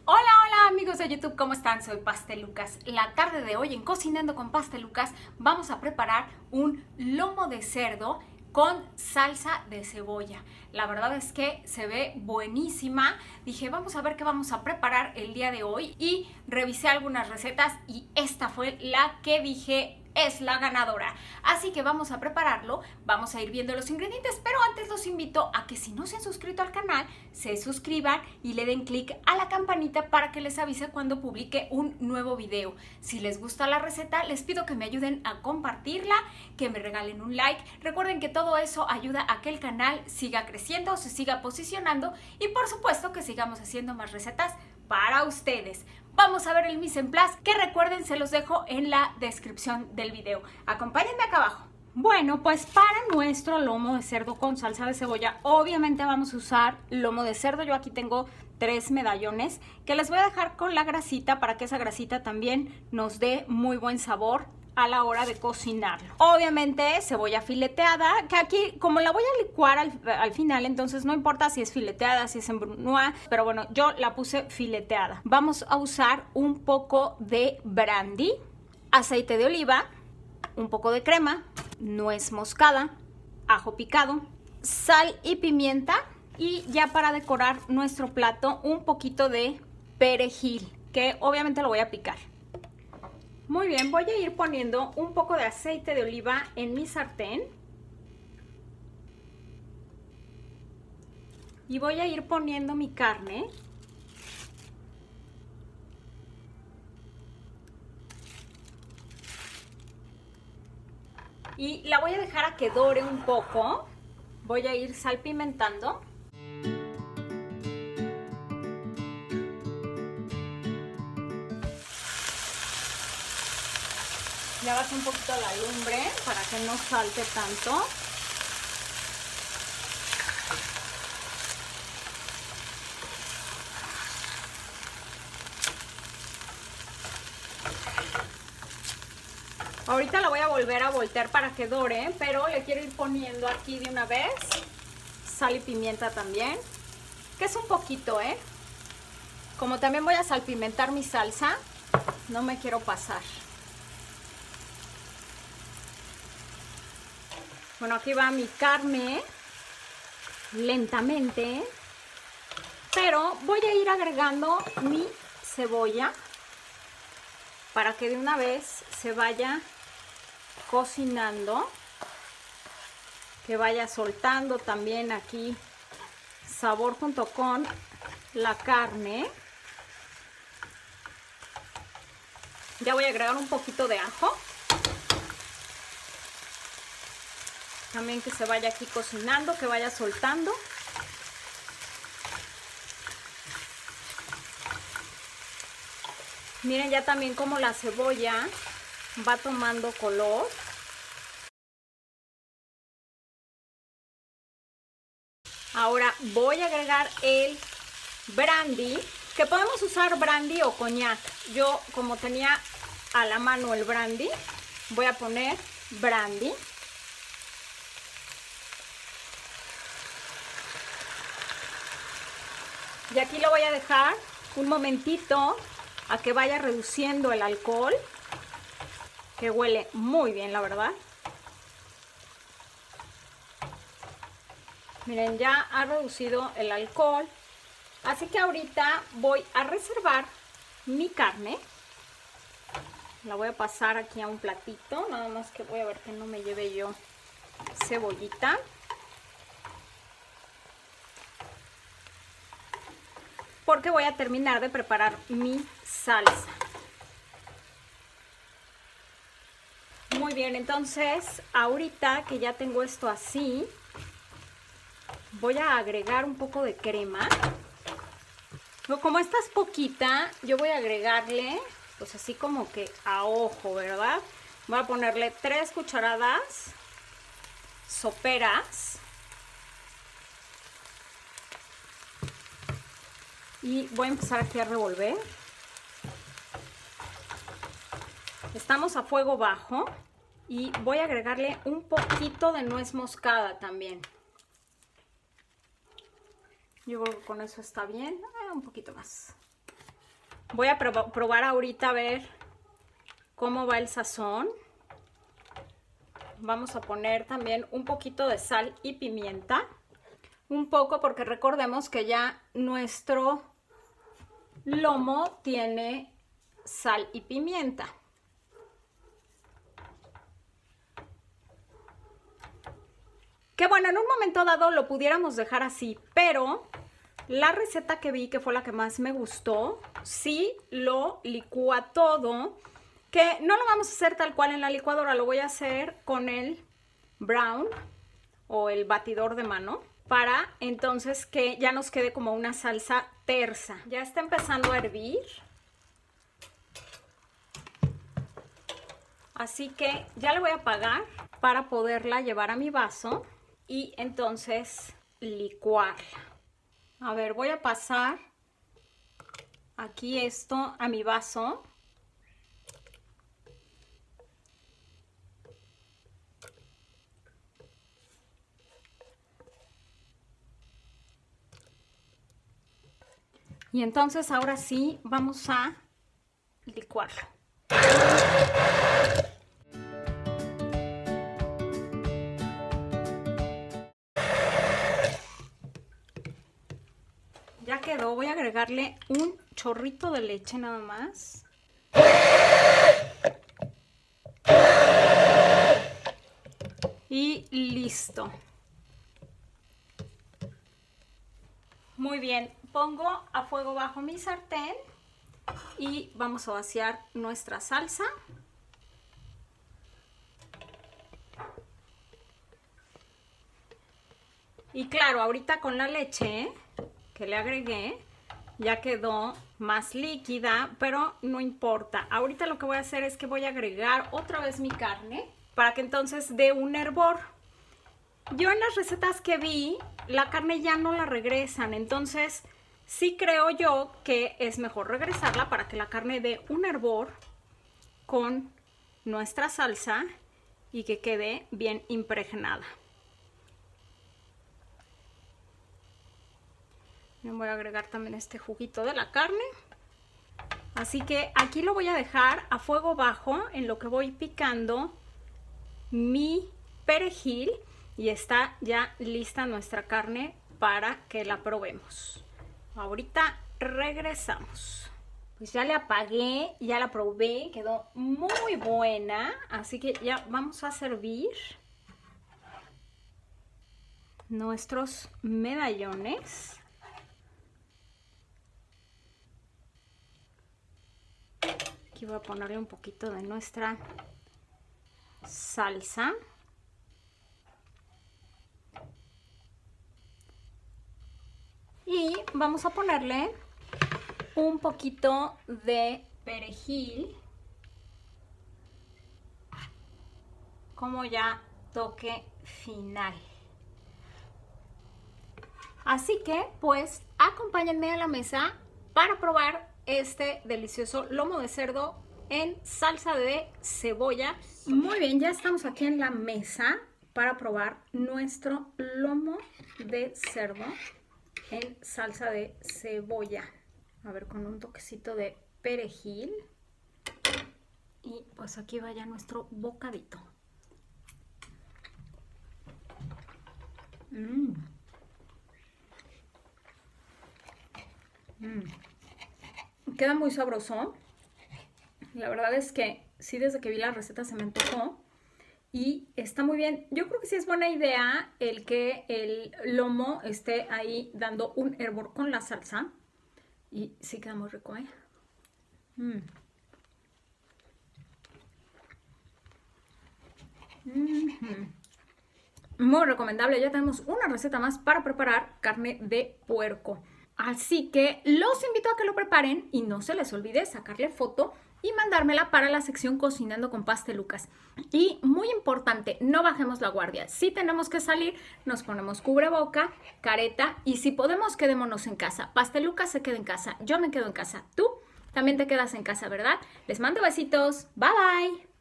Hola, hola amigos de YouTube, ¿cómo están? Soy Pastelucas. La tarde de hoy en Cocinando con Pastelucas vamos a preparar un lomo de cerdo con salsa de cebolla. La verdad es que se ve buenísima. Dije, vamos a ver qué vamos a preparar el día de hoy y revisé algunas recetas y esta fue la que dije es la ganadora. Así que vamos a prepararlo, vamos a ir viendo los ingredientes, pero antes los invito a que si no se han suscrito al canal, se suscriban y le den clic a la campanita para que les avise cuando publique un nuevo video. Si les gusta la receta, les pido que me ayuden a compartirla, que me regalen un like. Recuerden que todo eso ayuda a que el canal siga creciendo, se siga posicionando y por supuesto que sigamos haciendo más recetas para ustedes. Vamos a ver el mise en place, que recuerden se los dejo en la descripción del video. Acompáñenme acá abajo. Bueno, pues para nuestro lomo de cerdo con salsa de cebolla, obviamente vamos a usar lomo de cerdo. Yo aquí tengo 3 medallones que les voy a dejar con la grasita para que esa grasita también nos dé muy buen sabor a la hora de cocinarlo. Obviamente cebolla fileteada, que aquí como la voy a licuar al final, entonces no importa si es fileteada, si es en brunoise, pero bueno, yo la puse fileteada. Vamos a usar un poco de brandy, aceite de oliva, un poco de crema, nuez moscada, ajo picado, sal y pimienta y ya para decorar nuestro plato un poquito de perejil, que obviamente lo voy a picar. Muy bien, voy a ir poniendo un poco de aceite de oliva en mi sartén. Y voy a ir poniendo mi carne. Y la voy a dejar a que dore un poco. Voy a ir salpimentando. Le bajo un poquito la lumbre para que no salte tanto. Ahorita la voy a volver a voltear para que dore, pero le quiero ir poniendo aquí de una vez sal y pimienta también, que es un poquito, Como también voy a salpimentar mi salsa, no me quiero pasar. Bueno, aquí va mi carne lentamente, pero voy a ir agregando mi cebolla para que de una vez se vaya cocinando, que vaya soltando también aquí sabor junto con la carne. Ya voy a agregar un poquito de ajo. También que se vaya aquí cocinando, que vaya soltando. Miren ya también como la cebolla va tomando color. Ahora voy a agregar el brandy, que podemos usar brandy o coñac. Yo como tenía a la mano el brandy, voy a poner brandy. Y aquí lo voy a dejar un momentito a que vaya reduciendo el alcohol, que huele muy bien, la verdad. Miren, ya ha reducido el alcohol. Así que ahorita voy a reservar mi carne. La voy a pasar aquí a un platito. Nada más que voy a ver que no me lleve yo cebollita. Porque voy a terminar de preparar mi salsa. Muy bien, entonces ahorita que ya tengo esto así, voy a agregar un poco de crema. Como esta es poquita, yo voy a agregarle, pues así como que a ojo, ¿verdad? Voy a ponerle 3 cucharadas soperas. Y voy a empezar aquí a revolver. Estamos a fuego bajo y voy a agregarle un poquito de nuez moscada también. Yo creo que con eso está bien. Un poquito más. Voy a probar ahorita a ver cómo va el sazón. Vamos a poner también un poquito de sal y pimienta. Un poco porque recordemos que ya nuestro lomo tiene sal y pimienta. Que bueno, en un momento dado lo pudiéramos dejar así, pero la receta que vi, que fue la que más me gustó, sí lo licúa todo, que no lo vamos a hacer tal cual en la licuadora, lo voy a hacer con el brown o el batidor de mano, para entonces que ya nos quede como una salsa tersa. Ya está empezando a hervir. Así que ya le voy a apagar para poderla llevar a mi vaso y entonces licuarla. A ver, voy a pasar aquí esto a mi vaso. Y entonces ahora sí vamos a licuarlo. Ya quedó, voy a agregarle un chorrito de leche nada más. Y listo. Muy bien, pongo a fuego bajo mi sartén y vamos a vaciar nuestra salsa. Y claro, ahorita con la leche que le agregué ya quedó más líquida, pero no importa. Ahorita lo que voy a hacer es que voy a agregar otra vez mi carne para que entonces dé un hervor. Yo en las recetas que vi, la carne ya no la regresan, entonces sí creo yo que es mejor regresarla para que la carne dé un hervor con nuestra salsa y que quede bien impregnada. Voy a agregar también este juguito de la carne. Así que aquí lo voy a dejar a fuego bajo en lo que voy picando mi perejil y está ya lista nuestra carne para que la probemos. Ahorita regresamos. Pues ya le apagué, ya la probé, quedó muy buena. Así que ya vamos a servir nuestros medallones. Aquí voy a ponerle un poquito de nuestra salsa. Y vamos a ponerle un poquito de perejil como ya toque final. Así que pues acompáñenme a la mesa para probar este delicioso lomo de cerdo en salsa de cebolla. Muy bien, ya estamos aquí en la mesa para probar nuestro lomo de cerdo en salsa de cebolla. A ver, con un toquecito de perejil. Y pues aquí vaya nuestro bocadito. Queda muy sabroso. La verdad es que sí, desde que vi la receta se me antojó. Y está muy bien. Yo creo que sí es buena idea el que el lomo esté ahí dando un hervor con la salsa. Y sí queda muy rico, ¿eh? Muy recomendable. Ya tenemos una receta más para preparar carne de puerco. Así que los invito a que lo preparen y no se les olvide sacarle foto y mandármela para la sección Cocinando con Pastelucas. Y muy importante, no bajemos la guardia. Si tenemos que salir, nos ponemos cubreboca, careta y si podemos, quedémonos en casa. Pastelucas se queda en casa, yo me quedo en casa. Tú también te quedas en casa, ¿verdad? Les mando besitos. Bye, bye.